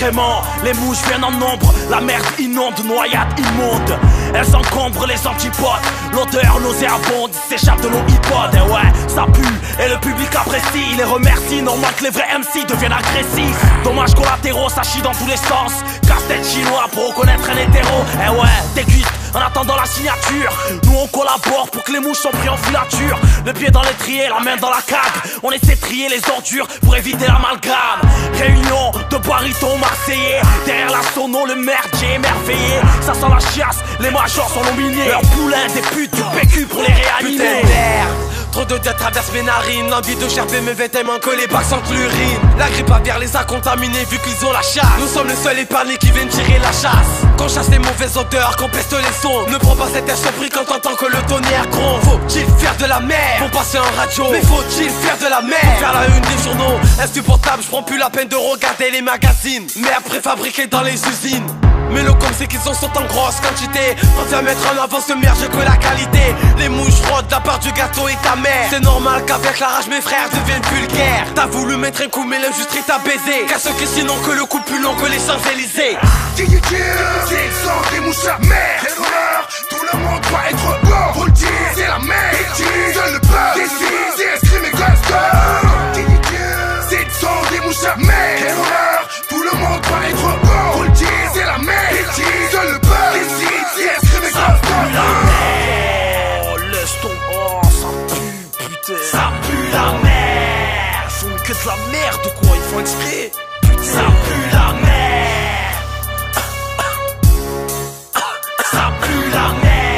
vraiment. Les mouches viennent en nombre, la merde inonde, noyade immonde. Elles encombrent les antipodes, l'odeur nauséabonde s'échappe de nos iPods. Et ouais, ça pue, et le public apprécie, les remercie. Normal que les vrais MC deviennent agressifs. Dommages collatéraux, ça chie dans tous les sens. Casse-tête chinois pour reconnaître un hétéro. Et ouais, déguste en attendant la signature. Nous on collabore pour que les mouches soient pris en filature. Le pied dans l'étrier, la main dans la cage. On essaie de trier les ordures pour éviter l'amalgame. Réunion de barytons marseillais. Derrière la sono, le merdier émerveillé. Ça sent la chiasse, les majors sont nominés. Leurs poulains, des putes du PQ pour les réanimer. Putain de merde, trop de dettes traversent mes narines. L'envie de gerber mes vêtements que les bacs sans l'urine. La grippe aviaire les a contaminés vu qu'ils ont la chasse. Nous sommes les seuls épargnés qui viennent tirer la chasse. Qu'on chasse les mauvaises odeurs, qu'on peste les sons. Ne prends pas cet air surpris quand t'entends que le tonnerre gronde. Faut-il faire de la merde pour passer en radio? Mais faut-il faire de la merde pour faire la une des journaux? Insupportable, je prends plus la peine de regarder les magazines. Merde préfabriquée dans les usines. Mais le com c'est qu'ils en sont en grosse quantité. On vient mettre en avant ce merde, j'ai que la qualité. Les mouches rôdent la part du gâteau et ta mère. C'est normal qu'avec la rage mes frères deviennent vulgaires. T'as voulu mettre un coup mais l'injustice t'a baisé. Qu'à ce que sinon que le coup plus long que les Champs-Élysées. C'est le sang des mouches à merde. Terreur, tout le monde doit être mort. Faut le dire, c'est la merde. Seul le peuple décide, c'est escrime et gangster. C'est le sang des mouches à merde. Terreur, tout le monde doit être mort. Faut le dire, c'est la merde. Seul le peuple décide, c'est escrime et gangster. Oh, laisse ton... Oh, ça pue, putain. Ça pue la merde. Ils font que de la merde ou quoi? Ils font exprès. Putain. Ça pue la merde. Ça pue la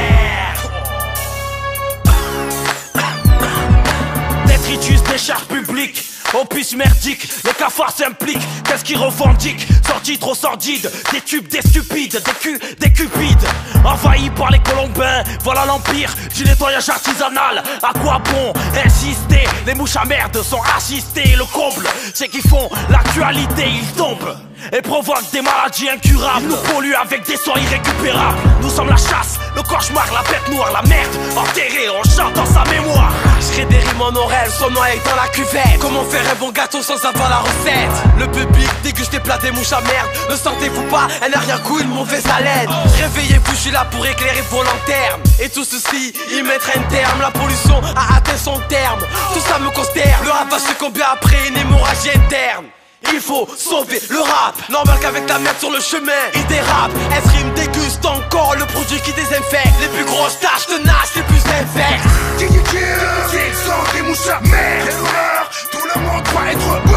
merde. Détritus des charges publiques, opus merdique, les cafards s'impliquent. Qu'est-ce qu'ils revendiquent? Sortis trop sordides, des tubes, des stupides, des culs, des cupides. Envahis par les colombins, voilà l'empire du nettoyage artisanal. À quoi bon insister? Les mouches à merde sont assistées. Le comble, c'est qu'ils font l'actualité, ils tombent et provoquent des maladies incurables. Ils nous polluent avec des soins irrécupérables. Nous sommes la chasse, le cauchemar, la bête noire, la merde enterrée, on chante dans sa mémoire. Je crée des rimes en oreille, son noyé dans la cuvette. Comment faire un bon gâteau sans avoir la recette? Le public déguste des plats des mouches à merde. Ne sentez-vous pas un arrière-coup, une mauvaise haleine? Réveillez-vous, je suis là pour éclairer vos lanternes. Et tout ceci, y mettre un terme. La pollution a atteint son terme. Tout ça me consterne. Le rap va succomber après une hémorragie interne. Il faut sauver le rap. Normal qu'avec la merde sur le chemin il dérape. S-Rime déguste encore le produit qui désinfecte. Les plus grosses taches tenaces, les plus infectes. C'est le sang des mouches à merde. Terreur, tout le monde doit être